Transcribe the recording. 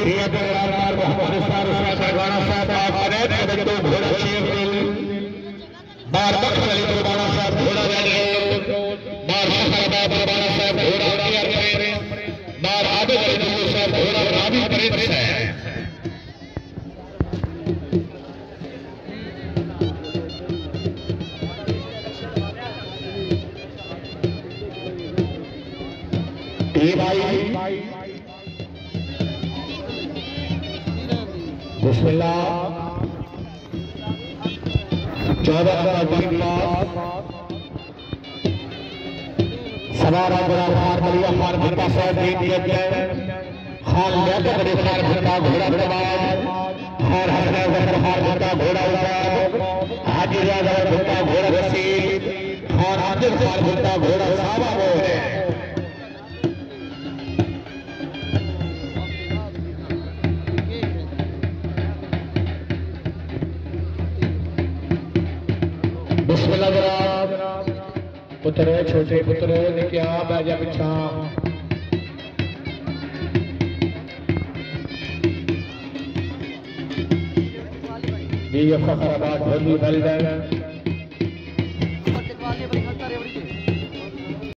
बिस्मिल्लाह 14 सवारा बड़ा हार बलिया हार भट्टा साहब खान लिया बड़े हार भट्टा घोड़ा दरबार हार हसना हार भट्टा घोड़ा हाजी यादव भट्टा घोड़ा वसील हार आदिल हार भट्टा घोड़ा सावा बोल है पुत्र छोटे पुत्र ने क्या बाजा पिछा ये फखराबाद होली बलदन